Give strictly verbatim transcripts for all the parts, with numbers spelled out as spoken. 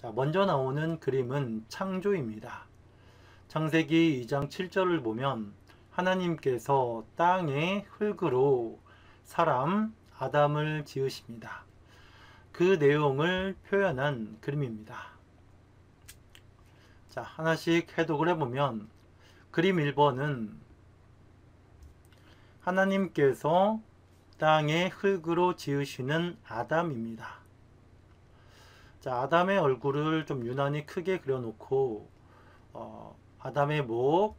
자, 먼저 나오는 그림은 창조입니다. 창세기 이 장 칠 절을 보면 하나님께서 땅의 흙으로 사람 아담을 지으십니다. 그 내용을 표현한 그림입니다. 자, 하나씩 해독을 해보면 그림 일 번은 하나님께서 땅의 흙으로 지으시는 아담입니다. 자, 아담의 얼굴을 좀 유난히 크게 그려놓고 어, 아담의 목,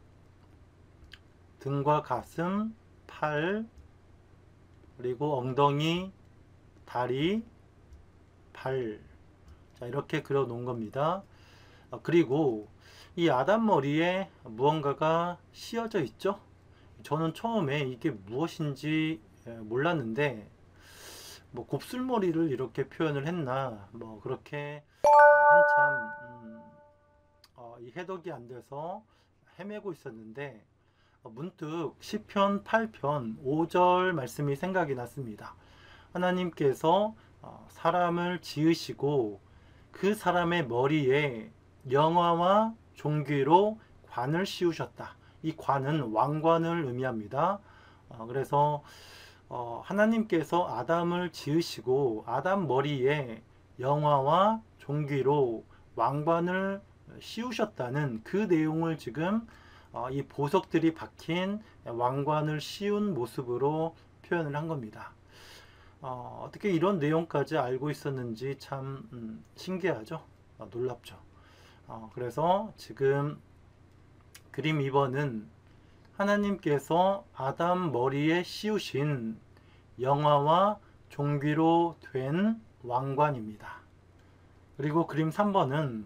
등과 가슴, 팔, 그리고 엉덩이, 다리, 발, 자, 이렇게 그려 놓은 겁니다. 어, 그리고 이 아담 머리에 무언가가 씌어져 있죠. 저는 처음에 이게 무엇인지 몰랐는데 뭐 곱슬머리를 이렇게 표현을 했나 뭐 그렇게 한참 음, 어, 이 해독이 안 돼서 헤매고 있었는데 어, 문득 시편 팔 편 오 절 말씀이 생각이 났습니다. 하나님께서 어, 사람을 지으시고 그 사람의 머리에 영화와 종귀로 관을 씌우셨다. 이 관은 왕관을 의미합니다. 어, 그래서 어, 하나님께서 아담을 지으시고 아담 머리에 영화와 종귀로 왕관을 씌우셨다는 그 내용을 지금 어, 이 보석들이 박힌 왕관을 씌운 모습으로 표현을 한 겁니다. 어, 어떻게 이런 내용까지 알고 있었는지 참 음, 신기하죠? 어, 놀랍죠? 어, 그래서 지금 그림 이 번은 하나님께서 아담 머리에 씌우신 영화와 종귀로 된 왕관입니다. 그리고 그림 삼 번은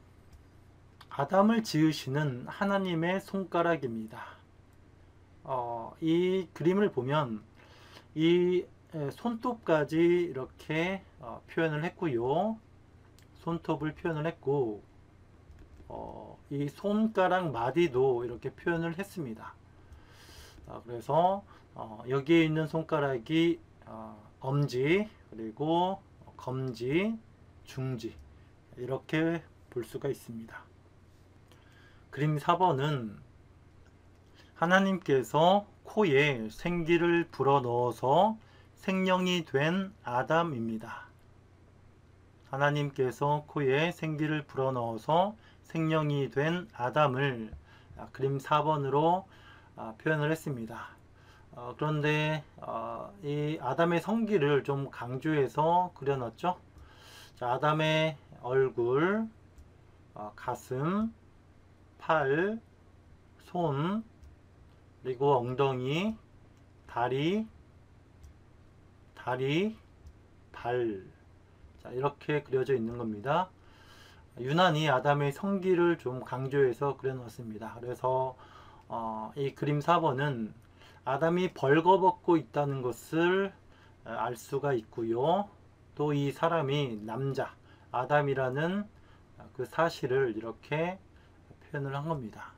아담을 지으시는 하나님의 손가락입니다. 어, 이 그림을 보면 이 손톱까지 이렇게 어, 표현을 했고요. 손톱을 표현을 했고 어, 이 손가락 마디도 이렇게 표현을 했습니다. 어, 그래서 어, 여기에 있는 손가락이 어, 엄지, 그리고 검지, 중지 이렇게 볼 수가 있습니다. 그림 사 번은 하나님께서 코에 생기를 불어넣어서 생명이 된 아담입니다. 하나님께서 코에 생기를 불어넣어서 생명이 된 아담을 그림 사 번으로 표현을 했습니다. 어, 그런데 어, 이 아담의 성기를 좀 강조해서 그려놨죠. 자, 아담의 얼굴, 어, 가슴, 팔, 손, 그리고 엉덩이, 다리, 다리, 발, 자, 이렇게 그려져 있는 겁니다. 유난히 아담의 성기를 좀 강조해서 그려놨습니다. 그래서 어, 이 그림 사 번은 아담이 벌거벗고 있다는 것을 알 수가 있고요. 또 이 사람이 남자, 아담이라는 그 사실을 이렇게 표현을 한 겁니다.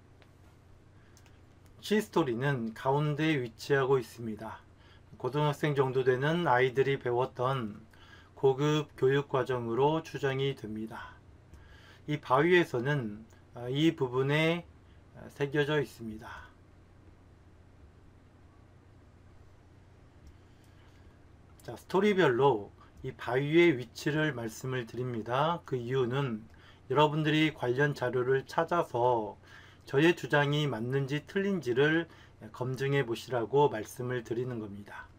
C스토리는 가운데 위치하고 있습니다. 고등학생 정도 되는 아이들이 배웠던 고급 교육과정으로 추정이 됩니다. 이 바위에서는 이 부분에 새겨져 있습니다. 자, 스토리별로 이 바위의 위치를 말씀을 드립니다. 그 이유는 여러분들이 관련 자료를 찾아서 저의 주장이 맞는지 틀린지를 검증해 보시라고 말씀을 드리는 겁니다.